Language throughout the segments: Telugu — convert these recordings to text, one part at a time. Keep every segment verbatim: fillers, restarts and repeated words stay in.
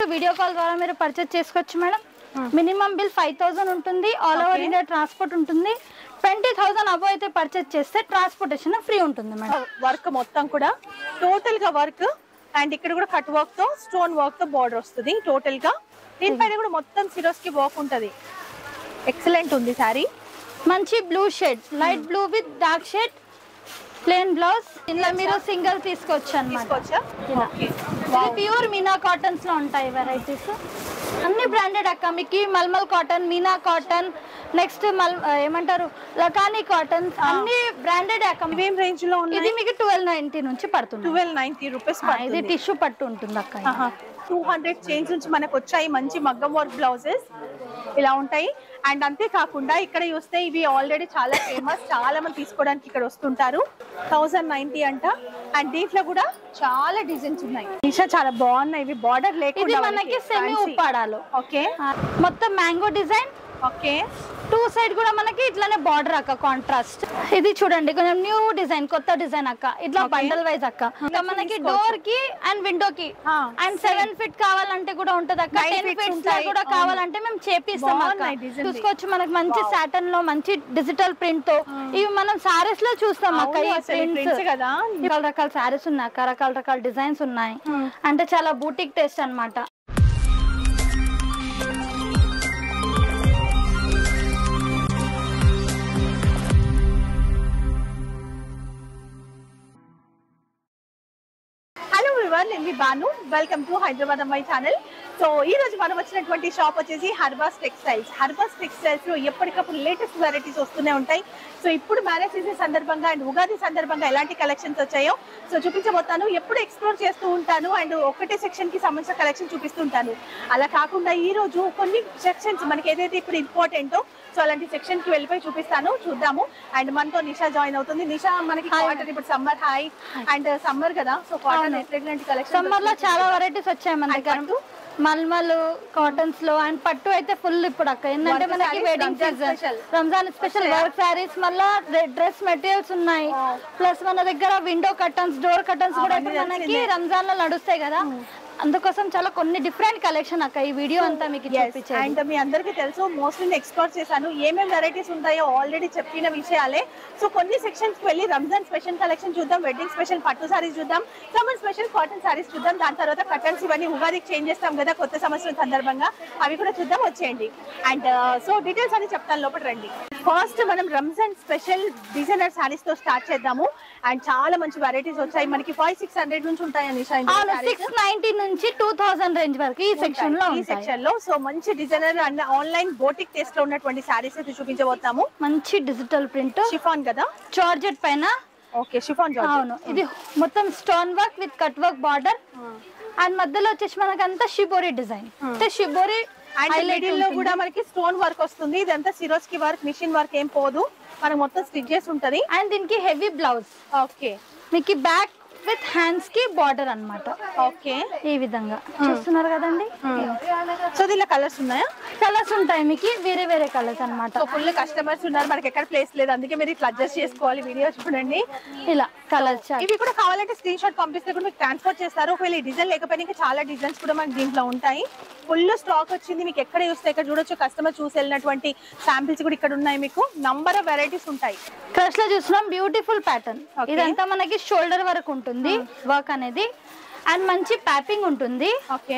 వీడియో కాల్ ద్వారా మీరు పర్చేస్ చేసుకోవచ్చు madam. Minimum bill five thousand ఉంటుంది. ఆల్ ఓవర్ ఇండియా ట్రాన్స్పోర్ట్ ఉంటుంది. ట్వంటీ థౌసండ్ అబో అయితే పర్చేస్ చేస్తే ట్రాన్స్పోర్టేషన్ ఫ్రీ ఉంటుంది మేడం. వర్క్ మొత్తం కూడా టోటల్ గా వర్క్ అండ్ ఇక్కడ కూడా కట్ వర్క్ తో స్టోన్ వర్క్ తో బార్డర్ వస్తుంది టోటల్ గా. దీనిపైన కూడా మొత్తం సిరోస్ కి వర్క్ ఉంటది. ఎక్సలెంట్ ఉంది సారీ. మంచి blue shade, light blue with dark shade, plain blouse. ఇలా మీరు సింగిల్ తీసుకోవచ్చు అన్నమాట. ప్యూర్ మీనా కాటన్స్ లో ఉంటాయి వెరైటీస్. అన్ని బ్రాండెడ్ అక్క. మీకు mulmul cotton, Meena cotton, next మల్ ఏమంటారు లకానీ కాటన్స్, అన్ని బ్రాండెడ్ అక్క. ఏం రేంజ్ లో ఉంది? ఇది మీకు ట్వెల్వ్ నైన్టీ నుంచి పడుతుంది. Twelve ninety rupees. ఇది టిష్యూ పట్టు ఉంటుంది అక్క. టూ హండ్రెడ్ చేంజ్ నుంచి మనకు వచ్చాయి మంచి మగ్గం వర్క్ బ్లౌజెస్ ఇలా ఉంటాయి. అండ్ అంతేకాకుండా ఇక్కడ చూస్తే ఇవి ఆల్రెడీ చాలా ఫేమస్, చాలా మంది తీసుకోవడానికి ఇక్కడ వస్తుంటారు. థౌసండ్ నైన్టీ అంట. అండ్ దీంట్లో కూడా చాలా డిజైన్స్ ఉన్నాయి. నిషా చాలా బాగున్నాయి. ఇవి బార్డర్ లేకుండా మనకి సెమీ ఉప్పాడాలు. ఓకే, మొత్తం mango design. Okay, two side కూడా మనకి ఇట్లానే బార్డర్ అక్క కాంట్రాస్ట్. ఇది చూడండి కొంచెం న్యూ డిజైన్, కొత్త డిజైన్ అక్క. ఇట్లా బండల్ వైజ్ అక్క. ఇంకా మనకి డోర్ కి అండ్ విండో కి అండ్ సెవెన్ ఫీట్ కావాలంటే కూడా ఉంటది అక్క. టెన్ ఫీట్ కూడా కావాలంటే మేము చేపిస్తాం అక్క. చూసుకోవచ్చు మనకి మంచి సాటన్ లో మంచి డిజిటల్ ప్రింట్ తో. ఇవి మనం సారీస్ లో చూస్తాం అక్క. ఈ ప్రింట్స్ కదా రకాల రకాల సారీస్ ఉన్నాయి అక్క. రకాల రకాల డిజైన్స్ ఉన్నాయి. అంటే చాలా బూటిక్ టేస్ట్ అన్నమాట. నేను మీ బాను, వెల్కమ్ టు హైదరాబాద్ అమ్మాయి ఛానల్. సో ఈ రోజు మనం వచ్చినటువంటి షాప్ వచ్చేసి హర్బాస్ టెక్స్టైల్స్. హర్బాస్ టెక్స్టైల్స్ లో ఎప్పటికప్పుడు లేటెస్ట్ వెరైటీస్ వస్తూనే ఉంటాయి. సో ఇప్పుడు మ్యారేజ్ సీజన్ సందర్భంగా అండ్ ఉగాది సందర్భంగా ఎలాంటి కలెక్షన్స్ వచ్చాయో సో చూపించబోతాను. ఎప్పుడు ఎక్స్ప్లోర్ చేస్తూ ఉంటాను అండ్ ఒకటే సెక్షన్ కి సంబంధించిన కలెక్షన్ చూపిస్తుంటాను. అలా కాకుండా ఈ రోజు కొన్ని సెక్షన్స్ మనకి ఏదైతే ఇప్పుడు ఇంపార్టెంటో సో అలాంటి సెక్షన్ కి వెళ్ళిపోయి చూపిస్తాను. చూద్దాము. అండ్ మనతో నిషా జాయిన్ అవుతుంది. నిషా మనకి కాటన్ ఇప్పుడు సమ్మర్ హాయ్ అండ్ సమ్మర్ కదా, సో కాటన్ ఎట్లాంటి కలెక్షన్ సమ్మర్ లో చాలా వెరైటీస్ వచ్చాయి మన దగ్గర. మల్మల్ కాటన్స్ లో అండ్ పట్టు అయితే ఫుల్ ఇప్పుడు అక్క. ఏంటంటే మనకి wedding season, Ramzan special work saris, మళ్ళా డ్రెస్ మెటీరియల్స్ ఉన్నాయి. ప్లస్ మన దగ్గర విండో కర్టన్స్, డోర్ కర్టన్స్ కూడా ఇప్పుడు మనకి రంజాన్ లో నడుస్తాయి కదా. అందుకోసం చాలా కొన్ని డిఫరెంట్ కలెక్షన్ అక్క. ఈ వీడియో అంతా మీకు చూపించాను. అండ్ మీ అందరికీ తెలుసు మోస్ట్లీ నేను ఎక్స్ప్లోర్ చేశాను ఏమేమి వెరైటీస్ ఉంటాయో ఆల్రెడీ చెప్పిన విషయాలే. సో కొన్ని సెక్షన్స్ కి వెళ్ళి రంజాన్ స్పెషల్ కలెక్షన్ చూద్దాం, వెడ్డింగ్ స్పెషల్ పట్టు సారీస్ చూద్దాం, సమ్మర్ స్పెషల్ కాటన్ సారీస్ చూద్దాం. దాని తర్వాత కర్టన్స్ ఇవన్నీ ఉగాదికి చేంజ్ చేస్తాం కదా కొత్త సంవత్సరం సందర్భంగా, అవి కూడా చూద్దాం. వచ్చేయండి. అండ్ సో డీటెయిల్స్ అని చెప్తాను, లోపల రండి. ఫస్ట్ మనం రంజాన్ స్పెషల్ డిజైనర్ సారీస్ తో స్టార్ట్ చేద్దాము. అండ్ చాలా మంచి వెరైటీస్ వచ్చాయి మనకి. ఫైవ్ సిక్స్ హండ్రెడ్ నుంచి ఉంటాయని సిక్స్ నైన్టీ నుంచి టూ థౌసండ్ రేంజ్ వరకు ఈ సెక్షన్ లో ఈ సెక్షన్ లో సో మంచి designer and online boutique taste లో ఉన్నటువంటి సారీస్ అయితే చూపించబోతాము. మంచి డిజిటల్ ప్రింట్ షిఫాన్ కదా, జార్జెట్ పైన. Okay, chiffon georgette. అవును, ఇది మొత్తం stone work with cut work border. And మధ్యలో వచ్చేసి మనకి అంతా షిబోరి డిజైన్. అంటే షిబోరి అండ్ మిడిల్ లో కూడా మనకి స్టోన్ వర్క్ వస్తుంది. ఇదంతా సిరోస్ కి వర్క్, మిషన్ వర్క్ ఏం పోదు, మనకి మొత్తం స్టిచ్ చేసి ఉంటది. అండ్ దీనికి హెవీ బ్లౌజ్. ఓకే, మీకు బ్యాక్ విత్ హ్యాండ్స్ కి బార్డర్ అన్నమాట. ఓకే, ఈ విధంగా చూస్తున్నారు కదండి. సో దీనిలో కలర్స్ ఉన్నాయా? కలర్స్ ఉంటాయి మీకు, వేరే వేరే కలర్స్ అన్నమాట. సో ఫుల్ కస్టమర్స్ ఉన్నారు, మనకి ఎక్కడ ప్లేస్ లేదు, అందుకే మీరు ఇట్లా అడ్జస్ట్ చేసుకోవాలి. వీడియో చూడండి ఇలా కలర్స్. ఇవి కూడా కావాలంటే స్క్రీన్ షాట్ పంపిస్తే కూడా మీకు ట్రాన్స్ఫర్ చేస్తారు. ఒకవేళ ఈ డిజైన్ లేకపోయినా ఇంకా చాలా డిజైన్స్ కూడా మనకి దీంట్లో ఉంటాయి. ఫుల్ స్టాక్ వచ్చింది. మీకు ఎక్కడ చూస్తే ఇక్కడ చూడొచ్చు, కస్టమర్ చూసి వెళ్ళినటువంటి శాంపిల్స్ కూడా ఇక్కడ ఉన్నాయి. మీకు నంబర్ ఆఫ్ వెరైటీస్ ఉంటాయి. క్రష్ లో చూస్తున్నాం బ్యూటిఫుల్ ప్యాటర్న్. ఇదంతా మనకి షోల్డర్ వరకు ఉంటుంది వర్క్ అనేది. అండ్ మంచి ప్యాపింగ్ ఉంటుంది. ఓకే,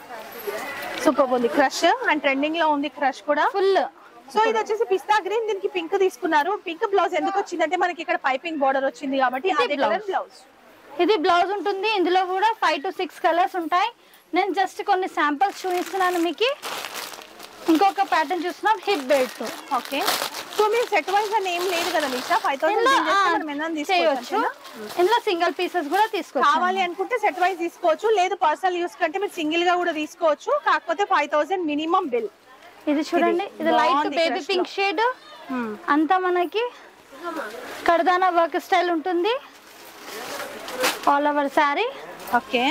సూపర్ ఉంది. క్రష్ అండ్ ట్రెండింగ్ లో ఉంది క్రష్ కూడా ఫుల్. సో ఇది వచ్చేసి పిస్తా గ్రీన్, దీనికి పింక్ తీసుకున్నారు. పింక్ బ్లౌజ్ ఎందుకు వచ్చిందంటే మనకి ఇక్కడ పైపింగ్ బార్డర్ వచ్చింది కాబట్టి అదే కలర్ బ్లౌజ్. ఇది బ్లౌజ్ ఉంటుంది. ఇందులో కూడా ఫైవ్ టు సిక్స్ కలర్స్ ఉంటాయి. నేను జస్ట్ కొన్ని శాంపిల్స్ చూపిస్తున్నాను మీకు. ఇంకొక ప్యాటర్న్ చూస్తున్నాం హిప్ బెల్ట్ తో. ఓకే, సో మీరు సెట్ వైజ్ అని ఏం లేదు కదా నిషా, ఫైవ్ థౌసండ్ తీసుకోవచ్చు. ఇందులో సింగిల్ పీసెస్ కూడా తీసుకోవచ్చు. కావాలి అనుకుంటే సెట్ వైజ్ తీసుకోవచ్చు, లేదు పర్సనల్ యూస్ కంటే మీరు సింగిల్ గా కూడా తీసుకోవచ్చు. కాకపోతే ఫైవ్ థౌసండ్ మినిమం బిల్. ఇది చూడండి, ఇది లైట్ బేబీ పింక్ షేడ్. అంతా మనకి కర్దానా వర్క్ స్టైల్ ఉంటుంది ఆల్ ఓవర్ సారీ. ఓకే,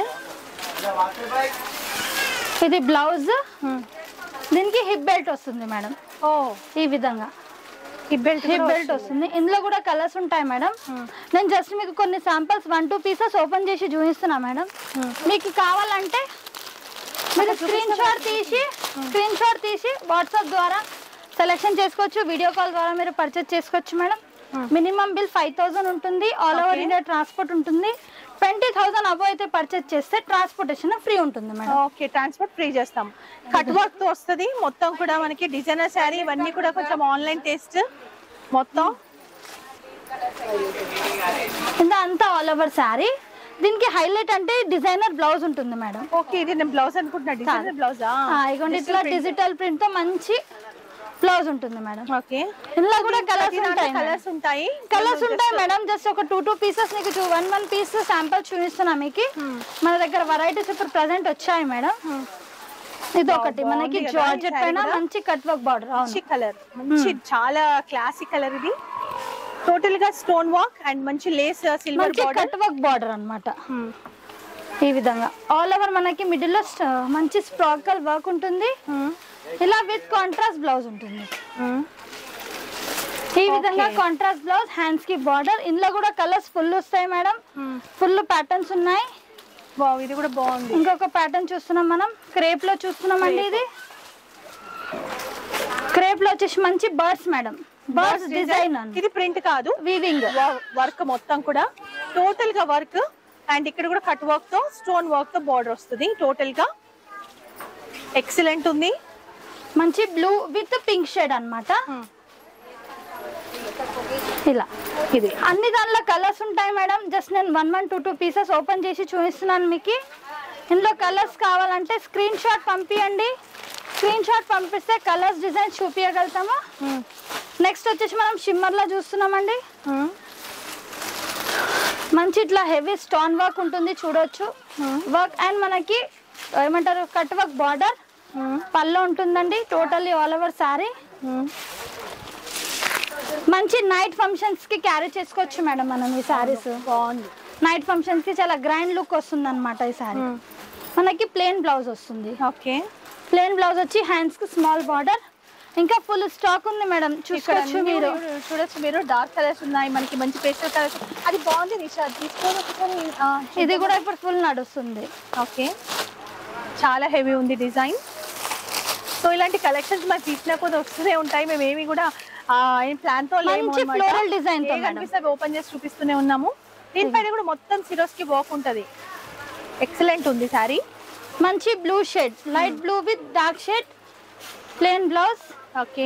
ఇది బ్లౌజ్. దీనికి హిప్ బెల్ట్ వస్తుంది మేడం. ఓ ఈ విధంగా హిప్ బెల్ట్ హిప్ బెల్ట్ వస్తుంది. ఇందులో కూడా కలర్స్ ఉంటాయి మేడం. నేను జస్ట్ మీకు కొన్ని samples one two pieces open చేసి చూపిస్తున్నా మేడం. మీకు కావాలంటే మీరు స్క్రీన్ షాట్ తీసి స్క్రీన్ షాట్ తీసి వాట్సాప్ ద్వారా సెలెక్షన్ చేసుకోవచ్చు, వీడియో కాల్ ద్వారా మీరు పర్చేస్ చేసుకోవచ్చు madam. Minimum bill five thousand ఉంటుంది, ఆల్ ఓవర్ ఇండియా ట్రాన్స్పోర్ట్ ఉంటుంది. ట్వంటీ థౌసండ్ అబో అయితే పర్చేస్ చేస్తే ట్రాన్స్పోర్టేషన్ ఫ్రీ ఉంటుంది మేడం. ఓకే, ట్రాన్స్పోర్ట్ ఫ్రీ చేస్తాం. కట్ వర్క్ తో వస్తుంది మొత్తం కూడా మనకి డిజైనర్ శారీ, ఇవన్నీ కూడా కొంచెం ఆన్లైన్ టేస్ట్ మొత్తం. ఇంత అంతా ఆల్ ఓవర్ శారీ. దీనికి హైలైట్ అంటే డిజైనర్ బ్లౌజ్ ఉంటుంది మేడం. ఓకే, ఇది నేను బ్లౌజ్ అనుకుంటున్నా, డిజైనర్ బ్లౌజ్. ఇగోండి ఇట్లా డిజిటల్ ప్రింట్ తో మంచి బ్లౌజ్ ఉంటుంది మేడం. ఓకే, ఇందులో కూడా కలర్స్ ఉంటాయి, కలర్స్ ఉంటాయి కలర్స్ ఉంటాయి మేడం. జస్ట్ ఒక టూ టూ పీసెస్ నీకు వన్ వన్ పీస్ శాంపుల్ చూపిస్తున్నా మీకు. మన దగ్గర వెరైటీస్ ఇప్పుడు ప్రెసెంట్ వచ్చాయి మేడం. ఇది ఒకటి మనకి జార్జెట్ పైన మంచి కట్ వర్క్ బార్డర్, మంచి కలర్, మంచి చాలా క్లాసిక్ కలర్. ఇది టోటల్ గా స్టోన్ వర్క్ అండ్ మంచి lace silver border, cut work border అన్నమాట. ఈ విధంగా ఆల్ ఓవర్ మనకి మిడిల్ లో మంచి స్ప్రాకల్ వర్క్ ఉంటుంది. ఇలా విత్ కాంట్రాస్ట్ బ్లౌజ్ ఉంటుంది. ఈ విధంగా కాంట్రాస్ట్ బ్లౌజ్, హ్యాండ్స్ కి బార్డర్. ఇందులో కూడా కలర్స్ ఫుల్ వస్తాయి మేడం, ఫుల్ ప్యాటర్న్స్ ఉన్నాయి. ఇది కూడా బాగుంది. ఇంకొక ప్యాటర్న్ చూస్తున్నాం మనం, క్రేప్ లో చూస్తున్నాం అండి. ఇది క్రేప్ లో వచ్చేసి మంచి బర్డ్స్ మేడం, బర్డ్స్ డిజైన్. ఇది ప్రింట్ కాదు, వీవింగ్ వర్క్ మొత్తం కూడా టోటల్ గా వర్క్. అండ్ ఇక్కడ కూడా కట్ వర్క్ తో స్టోన్ వర్క్ తో బార్డర్ వస్తుంది. టోటల్ గా ఎక్సలెంట్ ఉంది. మంచి బ్లూ విత్ పింక్ షేడ్ అన్నమాట. ఇలా ఇది అన్ని దానిలో కలర్స్ ఉంటాయి మేడం. జస్ట్ నేను one one two two pieces open చేసి చూపిస్తున్నాను మీకు. ఇందులో కలర్స్ కావాలంటే స్క్రీన్ షాట్ పంపించండి. స్క్రీన్ షాట్ పంపిస్తే కలర్స్ డిజైన్ చూపించగలుగుతాము. నెక్స్ట్ వచ్చేసి మనం షిమ్మర్ లో చూస్తున్నామండి. మంచి ఇట్లా హెవీ స్టోన్ వర్క్ ఉంటుంది, చూడొచ్చు వర్క్. అండ్ మనకి ఏమంటారు కట్ వర్క్ బార్డర్ పళ్ళు ఉంటుందండి. Totally all over sari. మంచి నైట్ ఫంక్షన్స్ కి క్యారీ చేసుకోవచ్చు మేడం మనం ఈ సారీస్. బాగుంది, నైట్ ఫంక్షన్స్ కి చాలా గ్రాండ్ లుక్ వస్తుంది అనమాట ఈ సారీ. మనకి ప్లెయిన్ బ్లౌజ్ వస్తుంది. ఓకే, ప్లెయిన్ బ్లౌజ్ వచ్చి హ్యాండ్స్ కి స్మాల్ బార్డర్. ఇంకా ఫుల్ స్టాక్ ఉంది మేడం, చూసుకోవచ్చు మీరు. చూడొచ్చు మీరు, డార్క్ కలర్స్ ఉన్నాయి, మనకి మంచి పేస్టల్ కలర్స్. అది బాగుంది నిషా, తీసుకోవాలి. ఇది కూడా ఇప్పుడు ఫుల్ నడుస్తుంది. ఓకే, చాలా హెవీ ఉంది డిజైన్. సో ఇలాంటి కలెక్షన్స్ మాకు తీసిన కొద్ది వస్తూనే ఉంటాయి. మేము ఏమి కూడా ప్లాన్ తో ఫ్లోరల్ డిజైన్ తో కనిపిస్తే ఓపెన్ చేసి చూపిస్తూనే ఉన్నాము. దీనిపైన కూడా మొత్తం సిరోస్ కి వర్క్ ఉంటది. ఎక్సలెంట్ ఉంది సారీ. మంచి blue shade, light blue with dark shade, plain blouse. Okay,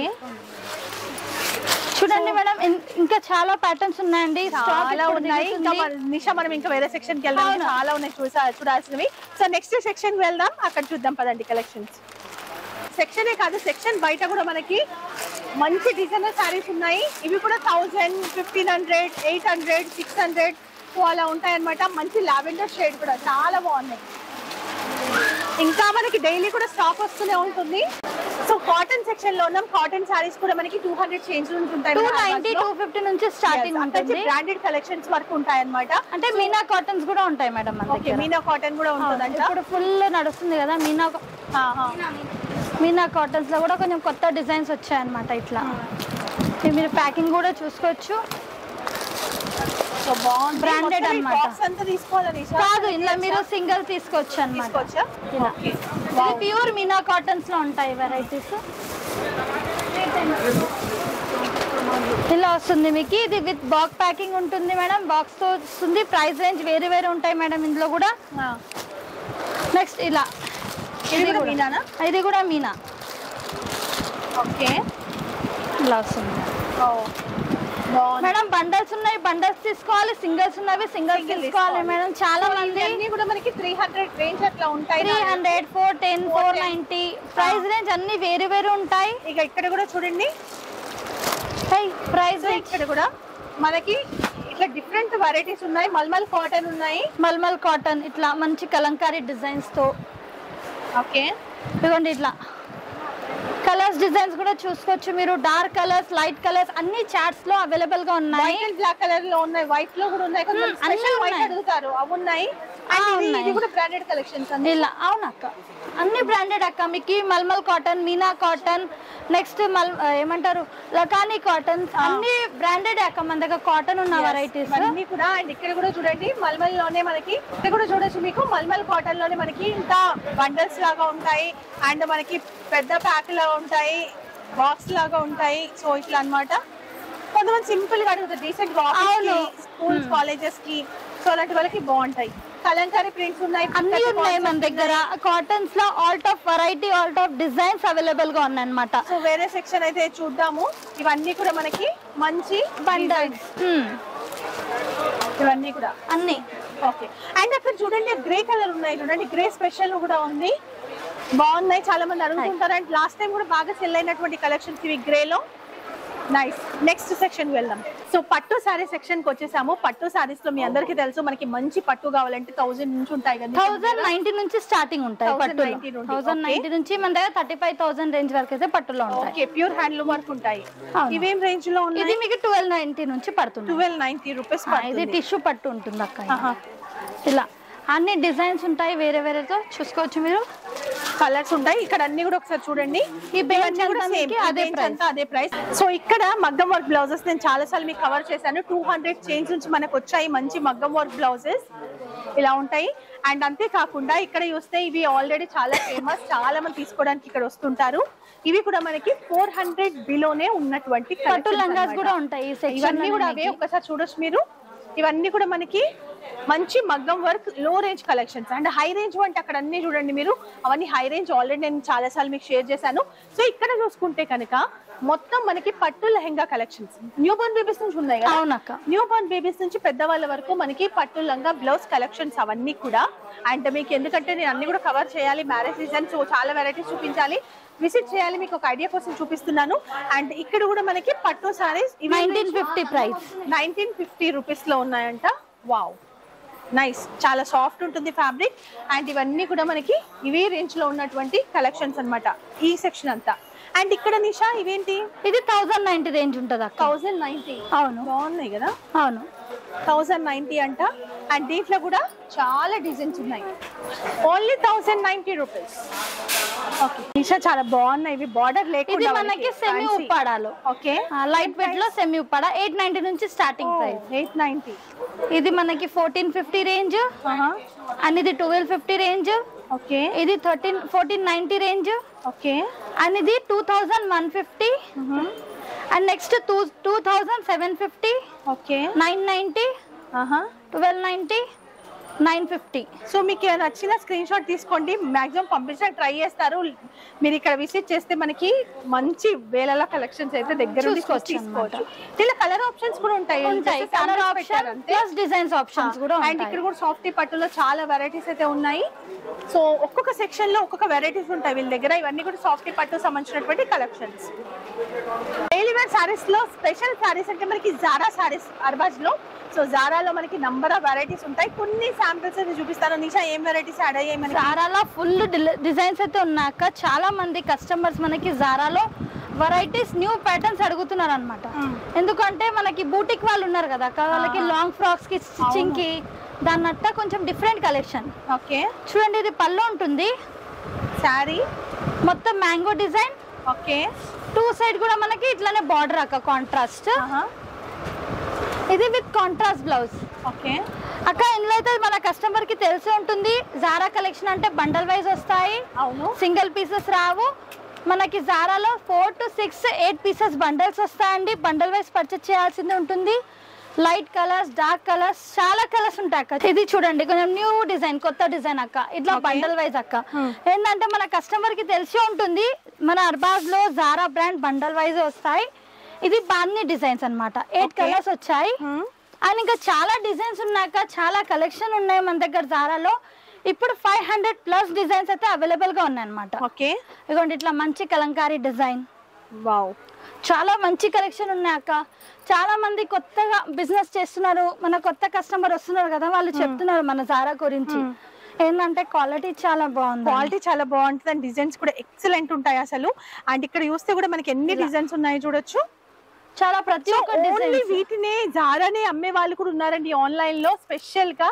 చూడండి మేడం, ఇంకా చాలా ప్యాటర్న్స్ ఉన్నాయండి, చాలా ఉన్నాయి. ఇంకా నిషా మనం ఇంకా వేరే సెక్షన్ కి వెళ్దాం, చాలా ఉన్నాయి చూసా చూడాల్సినవి. సో నెక్స్ట్ సెక్షన్ కి వెళ్దాం, అక్కడ చూద్దాం పదండి కలెక్షన్స్. సెక్షనే కాదు, సెక్షన్ బయట కూడా మనకి మంచి డిజైనర్ శారీస్ ఉన్నాయి. ఇవి కూడా thousand, fifteen hundred, eight hundred, six hundred so అలా ఉంటాయి అనమాట. మంచి లావెండర్ షేడ్ కూడా చాలా బాగున్నాయి. ఇంకా మనకి డైలీ కూడా స్టాక్ వస్తూనే ఉంటుంది. సో కాటన్ సెక్షన్ లో ఉన్నాం. కాటన్ సారీస్ కూడా మనకి టూ హండ్రెడ్ చేంజ్ నుంచి ఉంటాయి, టూ నైన్టీ టూ ఫిఫ్టీ నుంచి స్టార్టింగ్ ఉంటుంది. బ్రాండెడ్ కలెక్షన్స్ వరకు ఉంటాయి అనమాట. అంటే మీనా కాటన్స్ కూడా ఉంటాయి మేడం. ఓకే, మీనా కాటన్ కూడా ఉంటుందంట. ఇప్పుడు ఫుల్ నడుస్తుంది కదా మీనా. మీనా కాటన్స్ లో కూడా కొంచెం కొత్త డిజైన్స్ వచ్చాయన్నమాట. ఇట్లా మీరు ప్యాకింగ్ కూడా చూసుకోవచ్చు. బ్రాండెడ్ అన్నమాట. కాదు, ఇలా మీరు సింగిల్ తీసుకోవచ్చు అన్నమాట. ప్యూర్ మీనా కాటన్స్ లో ఉంటాయి వెరైటీస్. ఇలా వస్తుంది మీకు. ఇది విత్ బాక్స్ ప్యాకింగ్ ఉంటుంది మేడం, బాక్స్ తో వస్తుంది. ప్రైస్ రేంజ్ వేరే వేరే ఉంటాయి మేడం ఇందులో కూడా. నెక్స్ట్ ఇలా ఇది కూడా మీనా. ఓకే, ఇలా వస్తుంది మేడం. బండల్స్ ఉన్నాయి, బండల్స్ తీసుకోవాలి. సింగిల్స్ ఉన్నవి సింగిల్స్ తీసుకోవాలి మేడం. చాలా మంది అన్ని కూడా మనకి త్రీ హండ్రెడ్ రేంజ్ అట్లా ఉంటాయి. Three hundred four ten four ninety price range అన్ని వేరు వేరు ఉంటాయి. ఇక ఇక్కడ కూడా చూడండి ప్రైస్ ఇక్కడ కూడా మనకి ఇట్లా డిఫరెంట్ వెరైటీస్ ఉన్నాయి. మల్మల్ కాటన్ ఉన్నాయి, మల్మల్ కాటన్ ఇట్లా మంచి కలంకారీ డిజైన్స్ తో. ఓకే, ఇదిగోండి ఇట్లా కలర్స్ డిజైన్స్ కూడా చూసుకోవచ్చు మీరు. డార్క్ కలర్స్, లైట్ కలర్స్ అన్ని చాట్స్ లో అవైలబుల్ గా ఉన్నాయి. బ్లాక్ కలర్ లో ఉన్నాయి, వైట్ లో కూడా ఉన్నాయి. కొంచెం వైట్ అడుగుతారు, అవి ఉన్నాయి. ఇది కూడా బ్రాండెడ్ కలెక్షన్స్ ఇలా. అవునక్క, అన్ని బ్రాండెడ్ అక్క. మీకు mulmul cotton, Meena cotton, next మల్ ఏమంటారు లకానీ కాటన్, అన్ని బ్రాండెడ్ అక్క మన దగ్గర కాటన్ ఉన్న వెరైటీస్ అన్ని కూడా. అండ్ ఇక్కడ కూడా చూడండి మల్మల్ లోనే మనకి ఇక్కడ కూడా చూడొచ్చు మీకు మల్మల్ కాటన్ లోనే మనకి ఇంత బండల్స్ లాగా ఉంటాయి అండ్ మనకి పెద్ద ప్యాక్ లాగా ఉంటాయి, బాక్స్ లాగా ఉంటాయి. సో ఇట్లా అన్నమాట. కొంతమంది సింపుల్ గా అడుగుతారు డీసెంట్ స్కూల్స్ కాలేజెస్ కి, సో అలాంటి వాళ్ళకి బాగుంటాయి. కలంకారీ ప్రింట్స్ ఉన్నాయి, అన్ని ఉన్నాయి మన దగ్గర. కాటన్స్ లో all of variety, all of designs available గా ఉన్నాయి అన్నమాట. సో వేరే సెక్షన్ అయితే చూద్దాము. ఇవన్నీ కూడా మనకి మంచి బండల్స్, ఇవన్నీ కూడా అన్ని ఓకే. అండ్ అక్కడ చూడండి గ్రే కలర్ ఉన్నాయి, చూడండి గ్రే స్పెషల్ కూడా ఉంది, బాగున్నాయి. చాలా మంది అడుగుతుంటారు. అండ్ లాస్ట్ టైం కూడా బాగా సెల్ అయినటువంటి కలెక్షన్స్ ఇవి గ్రే లో. నైస్. నెక్స్ట్ సెక్షన్ వెళ్దాం. సో పట్టు సారీ సెక్షన్ కి వచ్చేసాము. పట్టు సారీస్ లో మీ అందరికీ తెలుసు మనకి మంచి పట్టు కావాలంటే థౌసండ్ నుంచి ఉంటాయి కదా, థౌసండ్ నైన్టీ నుంచి స్టార్టింగ్ ఉంటాయి పట్టు. థౌసండ్ నైన్టీ నుంచి మన దగ్గర థర్టీ ఫైవ్ థౌసండ్ రేంజ్ వరకు అయితే పట్టులో ఉంటాయి. ప్యూర్ హ్యాండ్లూమ్ వర్క్ ఉంటాయి. ఇవేం రేంజ్ లో ఉన్నాయి? ఇది మీకు ట్వెల్వ్ నైన్టీ నుంచి పడుతుంది. Twelve ninety rupees. ఇది టిష్యూ పట్టు ఉంటుంది అక్క. ఇలా అన్ని డిజైన్స్ ఉంటాయి, వేరే వేరేతో చూసుకోవచ్చు మీరు. కలర్స్ ఉంటాయి. ఇక్కడ అన్ని కూడా ఒకసారి చూడండి. ఈ బేంచ్ అదే ప్రైస్, అదే ప్రైస్. సో ఇక్కడ మగ్గం వర్క్ బ్లౌజెస్ నేను చాలా సార్లు మీకు కవర్ చేశాను. టూ హండ్రెడ్ చేంజ్ నుంచి మనకు వచ్చాయి మంచి మగ్గం వర్క్ బ్లౌజెస్ ఇలా ఉంటాయి. అండ్ అంతేకాకుండా ఇక్కడ చూస్తే ఇవి ఆల్రెడీ చాలా ఫేమస్, చాలా మంది తీసుకోవడానికి ఇక్కడ వస్తుంటారు. ఇవి కూడా మనకి ఫోర్ హండ్రెడ్ బిలోనే ఉన్నటువంటి పట్టు లంగాస్ కూడా ఉంటాయి. ఇవన్నీ కూడా అవే, ఒకసారి చూడొచ్చు మీరు. ఇవన్నీ కూడా మనకి మంచి మగ్గం వర్క్ లో range collections. And high range అంటే అక్కడ అన్ని చూడండి మీరు, అవన్నీ హై రేంజ్ ఆల్రెడీ నేను చాలా సార్లు మీకు షేర్ చేశాను. సో ఇక్కడ చూసుకుంటే కనుక మొత్తం మనకి పట్టు lehenga collections newborn babies నుంచి ఉన్నాయి కదా. అవునక్క. న్యూ బోర్న్ బేబీస్ నుంచి పెద్దవాళ్ళ వరకు మనకి పట్టు లంగా బ్లౌజ్ కలెక్షన్స్ అవన్నీ కూడా. అండ్ మీకు ఎందుకంటే నేను అన్ని కూడా కవర్ చేయాలి, మ్యారేజ్ సీజన్, సో చాలా వెరైటీస్ చూపించాలి, విజిట్ చేయాలి, మీకు ఒక ఐడియా కోసం చూపిస్తున్నాను. అండ్ ఇక్కడ కూడా మనకి పట్టు saris nineteen fifty price, nineteen fifty rupees లో ఉన్నాయంట. Wow, nice. చాలా సాఫ్ట్ ఉంటుంది ఫ్యాబ్రిక్. అండ్ ఇవన్నీ కూడా మనకి ఇవే రేంజ్ లో ఉన్నటువంటి కలెక్షన్స్ అన్నమాట ఈ సెక్షన్ అంతా. అండ్ ఇక్కడ నిషా ఇవేంటి? ఇది థౌసండ్ నైన్టీ రేంజ్ ఉంటుంది అక్క. Thousand ninety. అవును, బాగున్నాయి కదా. అవును, థౌసండ్ నైన్టీ అంట. అండ్ దీంట్లో కూడా చాలా డిజైన్స్ ఉన్నాయి. Only thousand ninety rupees. Okay Nisha, చాలా బాగున్నాయి ఇవి. బార్డర్ లేకుండా ఇది మనకి సెమీ ఉప్పాడాలో. ఓకే, లైట్ వెయిట్ లో సెమీ ఉప్పాడ ఎయిట్ నైన్టీ నుంచి స్టార్టింగ్ ప్రైస్. Eight ninety. ఇది మనకి ఫోర్టీన్ ఫిఫ్టీ రేంజ్, అండ్ ఇది ట్వెల్వ్ ఫిఫ్టీ రేంజ్. ఓకే, ఇది thirteen fourteen ninety range. Okay, and ఇది two thousand one fifty. And next two two thousand seven fifty. Okay, nine ninety, twelve ninety, nine fifty. So మీకు నచ్చిన స్క్రీన్ షాట్ తీసుకోండి, మాక్సిమం పంపించడానికి ట్రై చేస్తారు. మీరు ఇక్కడ విజిట్ చేస్తే మనకి మంచి వేలల కలెక్షన్స్ అయితే దగ్గర నుండి తీసుకోవచ్చు. ఇలా కలర్ ఆప్షన్స్ కూడా ఉంటాయి, colour option plus designs options కూడా. అండ్ ఇక్కడ కూడా సాఫ్టీ పట్టులో చాలా వెరైటీస్ అయితే ఉన్నాయి. సో ఒక్కొక్క సెక్షన్ లో ఒక్కొక్క వెరైటీస్ ఉంటాయి వీళ్ళ దగ్గర. ఇవన్నీ కూడా సాఫ్టీ పట్టు సంబంధించినటువంటి కలెక్షన్స్. డైలీ వేర్ సారీస్ లో స్పెషల్ సారీస్ అంటే మనకి జారా సారీస్ అర్బాజ్ లో. సో జారాలో మనకి నంబర్ ఆఫ్ వెరైటీస్ ఉంటాయి. కొన్ని శాంపిల్స్ అయితే చూపిస్తాను. నిషా ఏం వెరైటీస్ యాడ్ అయ్యాయి మనకి? జారాలో ఫుల్ డిజైన్స్ అయితే ఉన్నాక చాలా మంది కస్టమర్స్ మనకి జారాలో వెరైటీస్ న్యూ ప్యాటర్న్స్ అడుగుతున్నారు అనమాట. ఎందుకంటే మనకి బూటిక్ వాళ్ళు ఉన్నారు కదా, వాళ్ళకి లాంగ్ ఫ్రాక్స్ కి స్టిచ్చింగ్ కి దాన్నట్ట కొంచెం డిఫరెంట్ కలెక్షన్. ఓకే, చూడండి ఇది పళ్ళు ఉంటుంది, శారీ మొత్తం mango design. Okay, two side కూడా మనకి ఇట్లానే బార్డర్ అక్క, కాంట్రాస్ట్. ఇది విత్ కాంట్రాస్ట్ బ్లౌజ్. ఓకే అక్క, ఇందులో అయితే మన కస్టమర్ కి తెలిసి ఉంటుంది, జారా కలెక్షన్ అంటే బండల్ వైజ్ వస్తాయి. అవును, సింగిల్ పీసెస్ రావు. మనకి జారాలో four to six eight pieces bundles వస్తాయండి. బండల్ వైజ్ పర్చేస్ చేయాల్సింది ఉంటుంది. లైట్ కలర్స్, డార్క్ కలర్స్, చాలా కలర్స్ ఉంటాయి అక్క. ఇది చూడండి కొంచెం న్యూ డిజైన్, కొత్త డిజైన్ అక్క. ఇట్లా బండల్ వైజ్ అక్క. ఏంటంటే మన కస్టమర్ కి తెలిసి ఉంటుంది, మన అర్బాజ్ లో జారా బ్రాండ్ బండల్ వైజ్ వస్తాయి. ఇది బాన్ని డిజైన్స్ అన్నమాట. ఎయిట్ కలర్స్ వచ్చాయి. అండ్ ఇంకా చాలా డిజైన్స్ ఉన్నాక చాలా కలెక్షన్ ఉన్నాయి మన దగ్గర జారాలో. ఇప్పుడు ఫైవ్ హండ్రెడ్ ప్లస్ డిజైన్స్ అయితే అవైలబుల్ గా ఉన్నాయి అనమాట. ఓకే, ఇదిగోండి ఇట్లా మంచి కలంకారీ డిజైన్. వావ్, చాలా మంచి కలెక్షన్ ఉన్నాయి అక్క. చాలా మంది కొత్తగా బిజినెస్ చేస్తున్నారు, మన కొత్త కస్టమర్ వస్తున్నారు కదా, వాళ్ళు చెప్తున్నారు మన జారా గురించి. ఏంటంటే క్వాలిటీ చాలా బాగుంది, క్వాలిటీ చాలా బాగుంటుంది. అండ్ డిజైన్స్ కూడా ఎక్సలెంట్ ఉంటాయి అసలు. అండ్ ఇక్కడ చూస్తే కూడా మనకి ఎన్ని డిజైన్స్ ఉన్నాయి చూడొచ్చు. చాలా ప్రతి ఒక్క ఓన్లీ వీటినే జారానే అమ్మే వాళ్ళు కూడా ఉన్నారండి ఆన్లైన్ లో. స్పెషల్ గా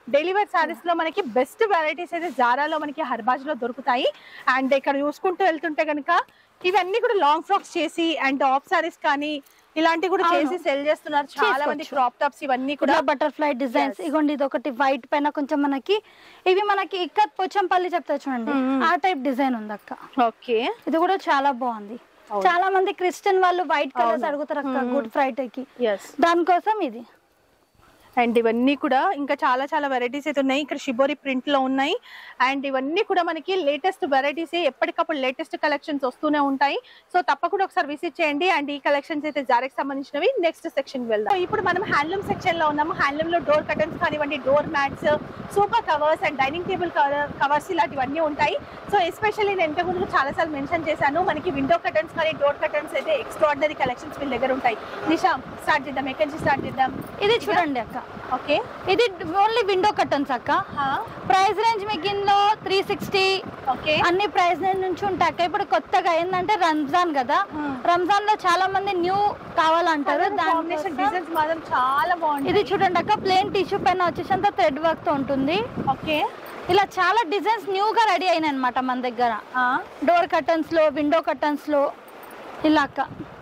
డైలీ వేర్ సారీస్ లో మనకి బెస్ట్ వెరైటీస్ అయితే జారాలో మనకి హర్బాజ్ లో దొరుకుతాయి. అండ్ ఇక్కడ చూసుకుంటూ వెళ్తుంటే కనుక ఇవన్నీ కూడా లాంగ్ ఫ్రాక్స్ చేసి అండ్ టాప్ సారీస్ కానీ ఇలాంటివి కూడా చేసి సెల్ చేస్తున్నారు చాలా మంది. క్రాప్ టాప్స్ ఇవన్నీ కూడా బటర్ఫ్లై డిజైన్స్. ఇగోండి ఇది ఒకటి వైట్ పైన కొంచెం మనకి ఇవి మనకి ఇక్కత్ పోచంపల్లి చెప్తా చూడండి ఆ టైప్ డిజైన్ ఉంది అక్క. ఓకే ఇది కూడా చాలా బాగుంది. చాలా మంది క్రిస్టియన్ వాళ్ళు వైట్ కలర్స్ అడుగుతారు అక్క గుడ్ ఫ్రైడే కి, దానికోసం ఇది. అండ్ ఇవన్నీ కూడా ఇంకా చాలా చాలా వెరైటీస్ అయితే ఉన్నాయి. ఇక్కడ షిబోరి ప్రింట్ లో ఉన్నాయి. అండ్ ఇవన్నీ కూడా మనకి లేటెస్ట్ వెరైటీస్, ఎప్పటికప్పుడు లేటెస్ట్ కలెక్షన్స్ వస్తూనే ఉంటాయి. సో తప్పకుండా ఒకసారి విజిట్ చేయండి. అండ్ ఈ కలెక్షన్స్ అయితే జారెకి సంబంధించినవి. నెక్స్ట్ సెక్షన్ కి వెళ్దాం. ఇప్పుడు మనం హ్యాండ్లూమ్ సెక్షన్ లో ఉన్నాము. హ్యాండ్లూమ్ లో డోర్ కర్టన్స్ కానివ్వండి, door mats, sofa covers and dining table covers ఇలాంటివన్నీ ఉంటాయి. సో ఎస్పెషల్లీ నేను ఇంతకు ముందు చాలా సార్లు మెన్షన్ చేశాను, మనకి విండో కర్టన్స్ కానీ డోర్ కర్టన్స్ అయితే ఎక్స్ట్రాడినరీ కలెక్షన్స్ మీ దగ్గర ఉంటాయి. నిషా స్టార్ట్ చేద్దాం, ఎక్కడి నుంచి స్టార్ట్ చేద్దాం? ఇది చూడండి అక్క. ఓకే ఇది ఓన్లీ విండో కర్టన్స్ అక్క. ప్రైస్ రేంజ్ మీకు ఇందులో త్రీ సిక్స్టీ ఓకే అన్ని ప్రైస్ రేంజ్ నుంచి ఉంటాయి అక్క. ఇప్పుడు కొత్తగా ఏంటంటే రంజాన్ కదా, రంజాన్ లో చాలా మంది న్యూ కావాలంటారు. డిజైన్స్ మాత్రం చాలా బాగుంది. ఇది చూడండి అక్క, ప్లేన్ టిష్యూ పైన వచ్చేసి అంతా థ్రెడ్ వర్క్ తో ఉంటుంది. ఓకే ఇలా చాలా డిజైన్స్ న్యూ గా రెడీ అయినాయి అనమాట మన దగ్గర. డోర్ కర్టన్స్ లో, విండో కర్టన్స్ లో ఇలా అక్క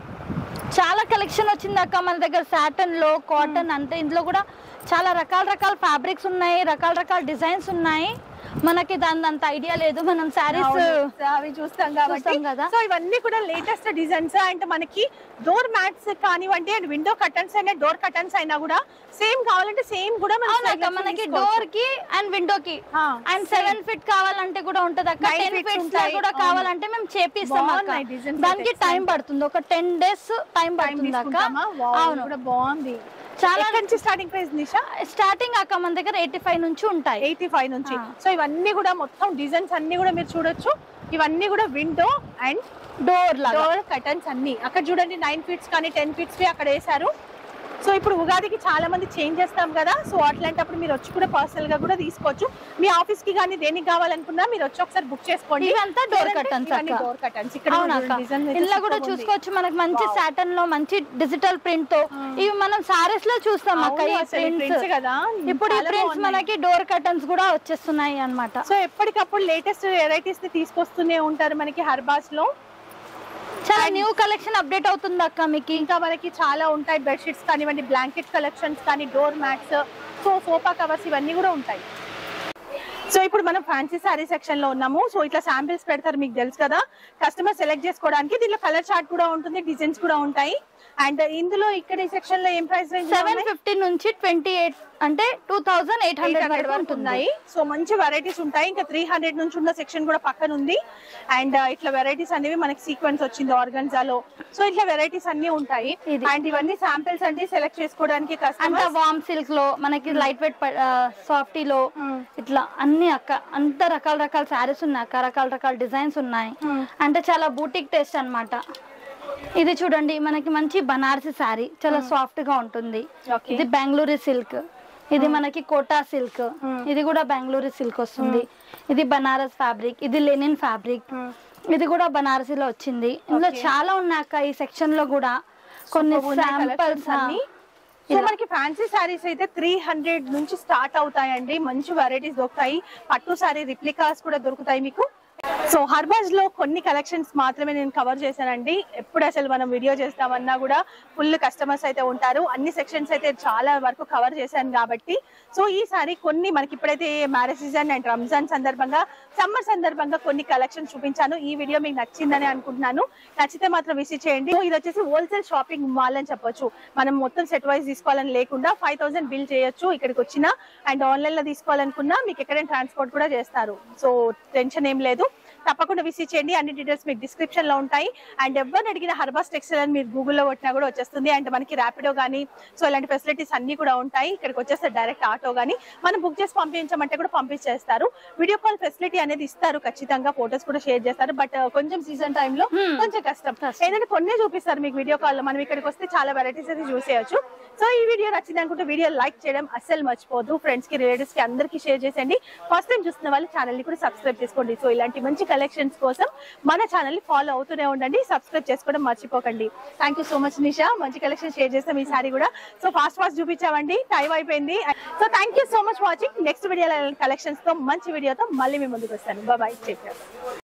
చాలా కలెక్షన్ వచ్చింది అక్క మన దగ్గర. సాటన్ లో, కాటన్ అంటే ఇందులో కూడా చాలా రకాల రకాల ఫ్యాబ్రిక్స్ ఉన్నాయి, రకాల రకాల డిజైన్స్ ఉన్నాయి. మనకి దాని అంత ఐడియా లేదు, మనం సారీస్ అవి చూస్తాం కాబట్టి కదా. సో ఇవన్నీ కూడా లేటెస్ట్ డిజైన్స్. అండ్ మనకి డోర్ మ్యాట్స్ కానివ్వండి అండ్ విండో కర్టన్స్ అయినా డోర్ కర్టన్స్ అయినా కూడా సేమ్ కావాలంటే సేమ్ కూడా మనకి డోర్ కి అండ్ విండో కి అండ్ సెవెన్ ఫిట్ కావాలంటే కూడా ఉంటది అక్క. టెన్ ఫిట్స్ కూడా కావాలంటే మేము చేపిస్తాం అక్క. దానికి టైం పడుతుంది, ఒక టెన్ డేస్ టైం పడుతుంది అక్క. అవును కూడా బాగుంది. చాలా నుంచి స్టార్టింగ్ ప్రైస్ నిషా? స్టార్టింగ్ అక్క మన దగ్గర ఎయిటీ ఫైవ్ నుంచి ఉంటాయి. ఎయిటీ ఫైవ్ నుంచి. సో ఇవన్నీ కూడా మొత్తం డిజైన్స్ అన్ని కూడా మీరు చూడొచ్చు. ఇవన్నీ కూడా window and door door curtains అన్ని. అక్కడ చూడండి నైన్ ఫీట్స్ కానీ టెన్ ఫీట్స్ అక్కడ వేసారు. సో ఇప్పుడు ఉగాదికి చాలా మంది చేంజ్ చేస్తాం కదా, సో అట్లాంటప్పుడు మీరు వచ్చి కూడా పర్సనల్ గా కూడా తీసుకోవచ్చు. మీ ఆఫీస్ కి కానీ దేనికి కావాలనుకున్నా మీరు వచ్చి ఒకసారి బుక్ చేసుకోండి. ఇదంతా డోర్ కర్టన్స్ డోర్ కర్టన్స్ ఇక్కడ ఇలా కూడా చూసుకోవచ్చు. మనకి మంచి సాటన్ లో మంచి డిజిటల్ ప్రింట్ తో ఇవి మనం సారీస్ లో చూస్తాం అక్క. ఈ ప్రింట్స్ కదా, ఇప్పుడు ఈ ప్రింట్స్ మనకి డోర్ కర్టన్స్ కూడా వచ్చేస్తున్నాయి అన్నమాట. సో ఎప్పటికప్పుడు లేటెస్ట్ వెరైటీస్ ని తీసుకొస్తూనే ఉంటారు మనకి హర్బాస్ లో. చాలా న్యూ కలెక్షన్ అప్డేట్ అవుతుంది అక్క మీకు. ఇంకా మనకి చాలా ఉంటాయి, బెడ్షీట్స్ కానివ్వండి, బ్లాంకెట్ కలెక్షన్స్ కానీ, door mats, so sofa covers ఇవన్నీ కూడా ఉంటాయి. సో ఇప్పుడు మనం ఫ్యాన్సీ సారీ సెక్షన్ లో ఉన్నాము. సో ఇట్లా శాంపిల్స్ పెడతారు, మీకు తెలుసు కదా, కస్టమర్ సెలెక్ట్ చేసుకోవడానికి. దీంట్లో కలర్ చార్ట్ కూడా ఉంటుంది, డిజైన్స్ కూడా ఉంటాయి. అండ్ ఇందులో ఇక్కడ ఈ సెక్షన్ లో ఏం ప్రైస్ రేంజ్? సెవెన్ ఫిఫ్టీ నుంచి ట్వంటీ ఎయిట్ అంటే టూ థౌసండ్ ఎయిట్ హండ్రెడ్ వరకు ఉన్నాయి. సో మంచి వెరైటీస్ ఉంటాయి. ఇంకా త్రీ హండ్రెడ్ నుంచి ఉన్న సెక్షన్ కూడా పక్కన ఉంది. అండ్ ఇట్లా వెరైటీస్ అనేవి మనకి సీక్వెన్స్ వచ్చింది ఆర్గన్జాలో. సో ఇట్లా వెరైటీస్ అన్ని ఉంటాయి. అండ్ ఇవన్నీ శాంపిల్స్ అంటే సెలెక్ట్ చేసుకోవడానికి కస్టమర్. వామ్ సిల్క్ లో మనకి లైట్ వెయిట్ సాఫ్టీ లో ఇట్లా అన్ని అక్క అంత రకాల రకాల శారీస్ ఉన్నాయి అక్క. రకాల రకాల డిజైన్స్ ఉన్నాయి. అంటే చాలా బూటిక్ టేస్ట్ అన్నమాట. ఇది చూడండి మనకి మంచి బనారసి శారీ, చాలా సాఫ్ట్ గా ఉంటుంది. ఇది బెంగళూరు సిల్క్, ఇది మనకి కోటా సిల్క్, ఇది కూడా బెంగళూరు సిల్క్ వస్తుంది. ఇది బనారస్ ఫ్యాబ్రిక్, ఇది లెనిన్ ఫ్యాబ్రిక్, ఇది కూడా బనారసీలో వచ్చింది. ఇందులో చాలా ఉన్నాక ఈ సెక్షన్ లో కూడా కొన్ని శాంపిల్స్. సో మనకి ఫ్యాన్సీ సారీస్ అయితే త్రీ హండ్రెడ్ నుంచి స్టార్ట్ అవుతాయండి. మంచి వెరైటీస్ దొరుకుతాయి. పట్టు సారీ రిప్లికాస్ కూడా దొరుకుతాయి మీకు. సో హర్బాజ్ లో కొన్ని కలెక్షన్స్ మాత్రమే నేను కవర్ చేశానండి. ఎప్పుడు అసలు మనం వీడియో చేస్తామన్నా కూడా ఫుల్ కస్టమర్స్ అయితే ఉంటారు. అన్ని సెక్షన్స్ అయితే చాలా వరకు కవర్ చేశాను కాబట్టి. సో ఈసారి కొన్ని మనకి ఇప్పుడైతే మ్యారేజ్ సీజన్ అండ్ రంజాన్ సందర్భంగా, సమ్మర్ సందర్భంగా కొన్ని కలెక్షన్స్ చూపించాను. ఈ వీడియో మీకు నచ్చిందని అనుకుంటున్నాను. నచ్చితే మాత్రం విజిట్ చేయండి. ఇది వచ్చేసి హోల్సేల్ షాపింగ్ మాల్ అని చెప్పొచ్చు. మనం మొత్తం సెట్ వైజ్ తీసుకోవాలని లేకుండా ఫైవ్ థౌసండ్ బిల్ చేయొచ్చు ఇక్కడికి వచ్చినా. అండ్ ఆన్లైన్ లో తీసుకోవాలనుకున్నా మీకు ఎక్కడైనా ట్రాన్స్పోర్ట్ కూడా చేస్తారు. సో టెన్షన్ ఏం లేదు. తప్పకుండా విజిట్ చేయండి. అన్ని డీటెయిల్స్ మీకు డిస్క్రిప్షన్ లో ఉంటాయి. అండ్ ఎవరిని అడిగిన హర్బాస్ టెక్స్టైల్ అని మీరు గూగుల్లో కొట్టినా కూడా వచ్చేస్తుంది. అండ్ మనకి ర్యాపిడో కానీ సో ఇలాంటి ఫెసిలిటీస్ అన్ని కూడా ఉంటాయి. ఇక్కడికి వచ్చేస్తే డైరెక్ట్ ఆటో కానీ మనం బుక్ చేసి పంపించమంటే కూడా పంపించేస్తారు. వీడియో కాల్ ఫెసిలిటీ అనేది ఇస్తారు ఖచ్చితంగా. ఫోటోస్ కూడా షేర్ చేస్తారు. బట్ కొంచెం సీజన్ టైమ్ లో కొంచెం కష్టం. ఏంటంటే కొన్నే చూపిస్తారు మీకు వీడియో కాల్ లో. మనం ఇక్కడికి వస్తే చాలా వెరైటీస్ అయితే చూసేయచ్చు. సో ఈ వీడియో నచ్చింది అనుకుంటే వీడియో లైక్ చేయడం అస్సలు మర్చిపోద్దు. ఫ్రెండ్స్ కి, రిలేటివ్స్ కి అందరికీ షేర్ చేసేయండి. ఫస్ట్ టైం చూస్తున్న వాళ్ళు ఛానల్ ని కూడా సబ్స్క్రైబ్ చేసుకోండి. సో ఇలాంటి మంచి కలెక్షన్స్ కోసం మన ఛానల్ ని ఫాలో అవుతూనే ఉండండి, సబ్స్క్రైబ్ చేసుకోవడం మర్చిపోకండి. Thank you so much Nisha, మంచి కలెక్షన్ షేర్ చేస్తాం ఈ సారీ కూడా. సో ఫాస్ట్ ఫాస్ట్ చూపించామండి, టైం అయిపోయింది. So thank you so much watching. Next video collections తో మంచి వీడియోతో మళ్ళీ మీ ముందుకు వస్తాను. Bye, take care.